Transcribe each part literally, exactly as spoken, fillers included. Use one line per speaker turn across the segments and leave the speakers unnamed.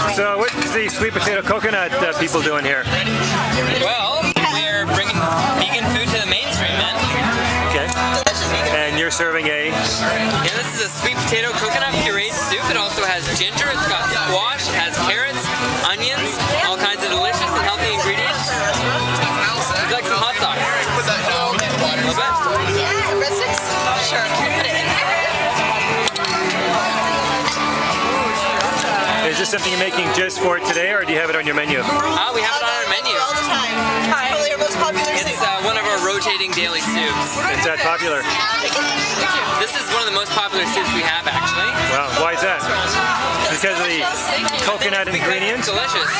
So what's the sweet potato coconut uh, people doing here?
Well, we're bringing vegan food to the mainstream, man.
Okay. And you're serving a?
Yeah, this is a sweet potato coconut pureed soup. It also has ginger, it's got squash, it has carrots, onions, all kinds of delicious and healthy ingredients. Would you like some hot sauce?
Put that down.
A little bit?
Yeah, breadsticks? Sure, can I put it in there?
Is this something you're making just for today, or do you have it on your menu?
Uh, we have it on our menu.
All the time. It's probably our most popular
It's
soup.
uh, one of our rotating daily soups.
It's that popular.
This is one of the most popular soups we have, actually.
Wow, why is that? Because of the coconut ingredients?
It's delicious.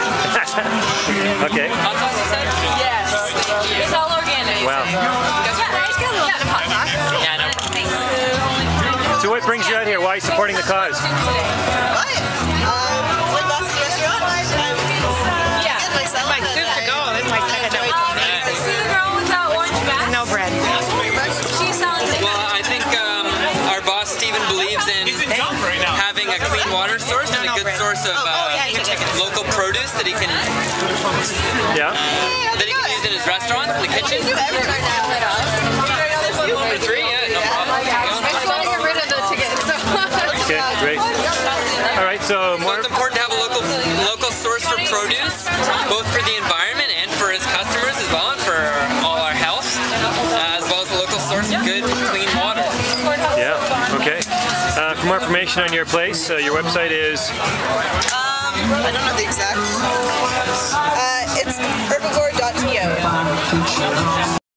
Okay.
Hot sauce, you said?
Yes. It's all organic.
Wow.
Yeah, just get a little bit of hot sauce.
Yeah, no problem.
So what brings you out here? Why are you supporting the cause?
What? Um, like Boston restaurant? I'm
Yeah,
getting myself.
my soup to go. That's my second note.
See the girl with that orange mask?
No bread.
She's selling the
Well, I think um, our boss, Stephen, believes in having a clean water source and a good source of uh, local produce that he can
Yeah?
that he can use in his restaurants, in the kitchen.
You ever right now?
For three, yeah, no problem.
I just want to get rid of the tickets.
Okay, great. All right, so
So
more.
it's important to have a local local source for produce, both for the environment and for his customers as well, and for all our health, uh, as well as a local source of good, clean water.
Yeah, okay. Uh, for more information on your place, uh, your website is?
Um, I don't know the exact. Uh, it's herbivore dot to.